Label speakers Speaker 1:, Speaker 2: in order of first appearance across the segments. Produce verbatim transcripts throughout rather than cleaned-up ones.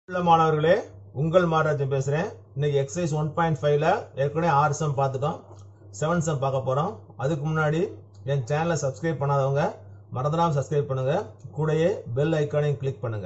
Speaker 1: மாணவர்களே உங்கள் மாராஜன் பேசுறேன். இன்னைக்கு எக்ஸசைஸ் ஒன் பாயிண்ட் ஃபைவ்ல ஏற்கனவே ஆறு சம் பார்த்துட்டோம். செவன் சம் பார்க்க போறோம். அதுக்கு முன்னாடி என் சேனலை சப்ஸ்கிரைப் பண்ணாதவங்க மறந்துடாம சப்ஸ்கிரைப் பண்ணுங்க. கூடயே பெல் ஐக்கானையும் கிளிக் பண்ணுங்க.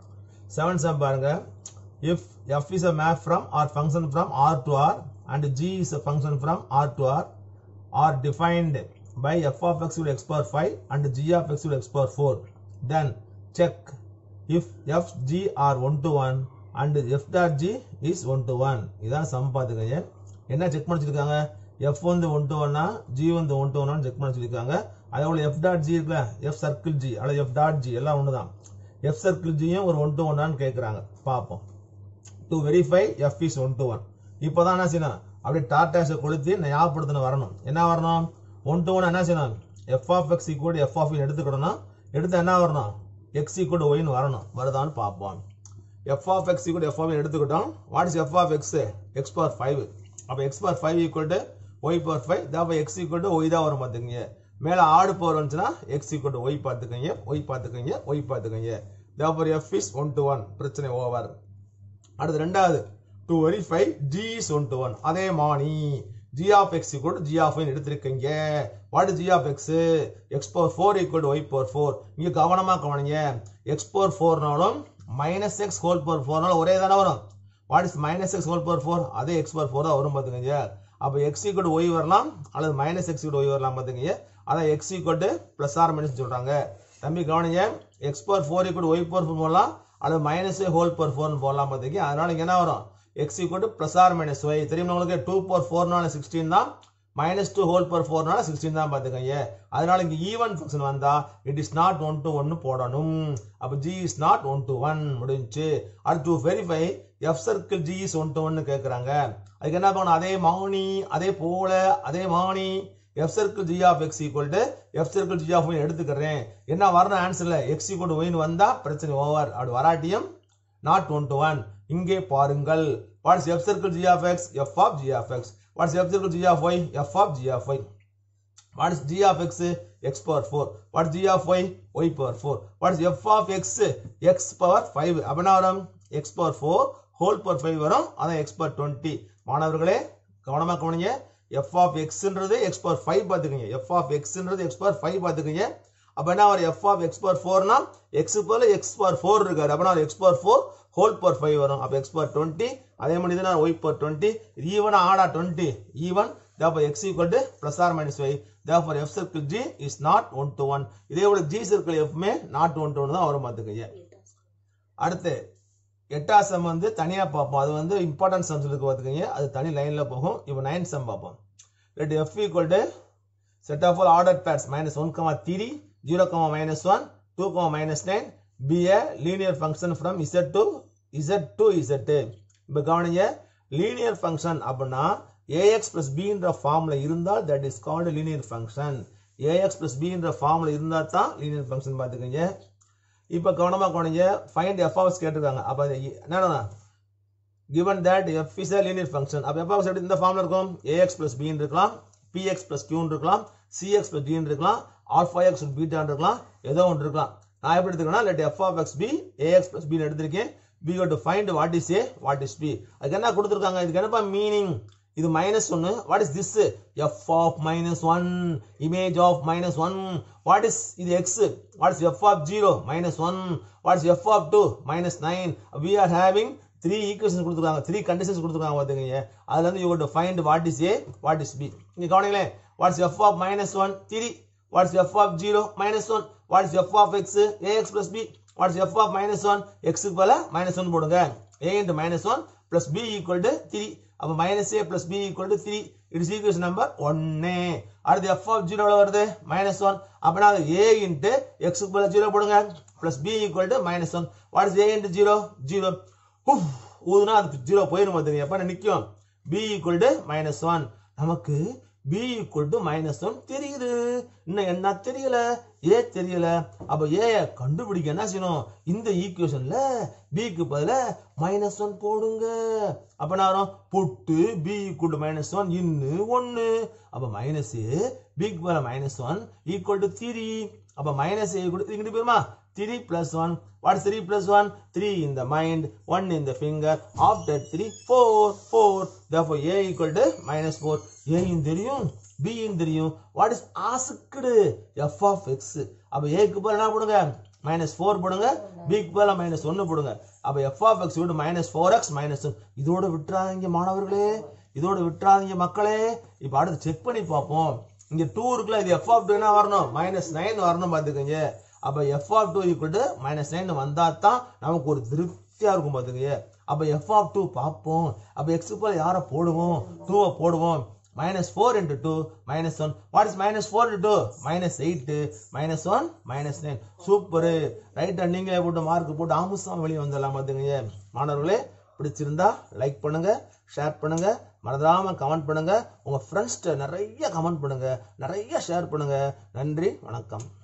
Speaker 1: செவன் சம் பாருங்க. If f is a map from or function from R to R and g is a function from R to R are defined by f of x will x power five and g of x will x power four, then check if f g are one to one and f dot g is one to one. இதான் sum பாத்துக்கங்க. என்ன check பண்ணி வச்சிருக்காங்க? f வந்து one to one, g வந்து one to one check பண்ணி வச்சிருக்காங்க. அதோட f dot g இருக்குல, f circle g அல்லது f dot g எல்லாம் ஒண்ணுதான். f circle g ஒரு one to one னு கேக்குறாங்க. பாப்போம். To verify f is one to one. இப்போதான் என்ன செய்யணும்? அப்படியே டாட்டாஸை கொளுத்தி ஞாபகப்படுத்தின வரணும். என்ன வரணும்? one to one என்ன செய்யணும்? f of x equal to f of y எடுத்துக்கிடணும். எடுத்து என்ன வரணும்? x equal to y னு வரணும். வருதான்னு பார்ப்போம். f of x equal to f of y எடுத்துக்கிட்டோம். What is f of x? x power five. அப்ப x power five equal to y power five. அப்ப x equal to y தான் வரும் பாத்துக்கங்க. மேல ஆடு பவர் வந்துச்சுன்னா x equal to y பாத்துக்கங்க, y பாத்துக்கங்க, y பாத்துக்கங்க. Therefore f is one to one. பிரச்சனை ஓவர். அடுத்து ரெண்டாவது to verify g is one to one. அதே மானி g of x equal to g of y எடுத்திருக்கீங்க. What is g of x? x power four equal to y power four. இங்க கவனமா கவனிங்க. x power four நாலும் minus x whole power four நாலும் ஒரே தானே வரும். What is minus x whole power four? அதே x power four தான் வரும் பாத்துக்கங்க. அப்ப x equal to y வரலாம் அல்லது minus x equal to y வரலாம் பாத்துக்கங்க. அதான் x equal to plus or minus சொல்றாங்க. தம்பி கவனிங்க. x power four equal to y power four போடலாம் அல்லது minus y whole power four னு போடலாம் பாத்துக்கங்க. அதனால என்ன வரும்? x equal to plus or minus y. தெரியுமா உங்களுக்கு? two power four நால sixteen தான், minus two whole power four நால sixteen தான் பாத்துக்கங்க. அதனால இங்க even function வந்தா it is not one to one போடணும். அப்ப g is not one to one முடிஞ்சு. அடுத்து to verify f circle g is one to one னு கேக்குறாங்க. அதுக்கு என்ன பண்ணணும்? அதே மானி அதே போல அதே மானி f circle g of x equal to f circle g of y எடுத்துக்கிறேன். என்ன வரணும் ஆன்சர்ல? x equal to y னு வந்தா பிரச்சனை ஓவர். அப்படி வராட்டியும் not one to one. இங்கே பாருங்கள். What is f circle g of x? F of g of x. What is f circle g of y? F of g of y. What is g of x? X power four. What is g of y? Y power four. What is f of x? X power five. அப்ப என்ன வரும்? X power four whole power five வரும். அதான் x power twenty. மாணவர்களே கவனமா கவனிங்க. f of x ன்றது x power five பாத்துக்கங்க. f of x ன்றது x power five பாத்துக்கங்க. அப்ப என்ன வரும்? f of x power four னா x போல x power four இருக்காரு. அப்ப என்ன x power four whole power five வரும். அப்ப x power twenty. அதே மாதிரி இதுனா y power twenty. ஈவன் ஆடா twenty. Even. therefore x equal to plus or minus y. therefore f circle g is not one to one. இதே போல g circle f May not one to one தான் வரும் பாத்துக்கங்க. அடுத்து எட்டாம் some வந்து தனியா பார்ப்போம். அது வந்து இம்பார்ட்டன்ட் சம்ஸ் இருக்கு பாத்துக்கங்க. அது தனி லைன்ல போகும். இப்போ nine சம் பார்ப்போம். let f equal to set of all ordered pairs minus one comma three, zero comma minus one, two comma minus nine be a linear function from z to z to z. இப்போ கவனிங்க. linear function அப்படினா ax plus b என்ற formula இருந்தால் that is called a linear function. ax plus b என்ற formula இருந்தா தான் linear function பாத்துக்கங்க. இப்போ கவனமா கவனிங்க. find f of x கேட்டிருக்காங்க. அப்ப என்னன்னா given that f is a linear function. அப்ப f of x எப்படி இந்த ஃபார்முலா இருக்கும்? ax plus b ன்னு இருக்கலாம், px plus q ன்னு இருக்கலாம், cx plus d ன்னு இருக்கலாம், alpha x plus beta ன்னு இருக்கலாம், ஏதோ ஒன்று இருக்கலாம். நான் எப்படி எடுத்துக்கனா let f of x be ax plus b ன்னு எடுத்துக்கேன். we got to find what is a what is b. அதுக்கு என்ன கொடுத்திருக்காங்க? இதுக்கு என்னப்பா மீனிங்? இது minus one. what is this? f of minus one, image of minus one. what is இது x? what is f of zero? minus one. what is f of two? minus nine. we are having three equations கொடுத்திருக்காங்க, three conditions கொடுத்திருக்காங்க பாத்தீங்க. அதுல இருந்து you got to find what is a what is b. இங்க கவனிங்களே. what is f of minus one? three. what is f of zero? minus one. what is f of x? ax plus b. what is f of minus one? x க்கு பதிலா minus one போடுங்க. a into minus one plus b equal to three. அப்ப minus a plus b equal to three. it is equation number one. அடுத்து f of zero எவ்வளவு வருது? minus one. அப்பனா அது a into x க்கு பதிலா zero போடுங்க plus b equal to minus one. what is a into zero? zero. ஊதுனா அது zero போயிரும் பாத்தீங்க. அப்ப நிக்கும் b equal to minus one. நமக்கு b equal to minus one தெரியுது. இன்னும் என்ன தெரியல? a தெரியல. அப்ப a கண்டுபிடிக்க என்ன செய்யணும்? இந்த ஈக்குவேஷன்ல b க்கு பதிலா minus one போடுங்க. அப்ப என்ன வரும்? put b equal to minus one in one. அப்ப minus a b க்கு பதிலா minus one equal to three. அப்ப minus a equal to இங்க போயிருமா? three plus one. What is three plus one? three in the mind, one in the finger. After three, four, four. Therefore, A equal to minus four. A in தெரியும், B in தெரியும். What is asked? F of x. அப்ப A க்கு பதிலா என்ன போடுங்க? minus four போடுங்க. B க்கு பதிலா minus one போடுங்க. அப்ப F of x equal to minus four x minus one. இதோட விட்டுறாதீங்க மாணவர்களே. இதோட விட்டுறாதீங்க மக்களே. இப்ப அடுத்து செக் பண்ணி பார்ப்போம். இங்க two இருக்குல, இது f of two என்ன வரணும்? minus nine வரணும் பாத்துக்கங்க. அப்ப f of two equal to minus nine வந்தா தான் நமக்கு ஒரு திருப்தியா இருக்கும் பாத்துக்கங்க. அப்ப f of two பாப்போம். அப்ப x க்கு பதிலா யாரை போடுவோம்? two போடுவோம். minus four into two minus one. What is minus four into two? minus eight. minus one minus nine. Super. ரைட்டா நீங்களே போட்டு மார்க் போட்டு ஆமுசமா வெளியே வந்துடலாம் பாத்துக்கங்க. மாணவர்களே, பிடிச்சிருந்தா லைக் பண்ணுங்க, ஷேர் பண்ணுங்க, மறந்துடாம கமெண்ட் பண்ணுங்க, உங்க ஃப்ரெண்ட்ஸ்ட்ட நிறைய கமெண்ட் பண்ணுங்க, நிறைய ஷேர் பண்ணுங்க. நன்றி, வணக்கம்.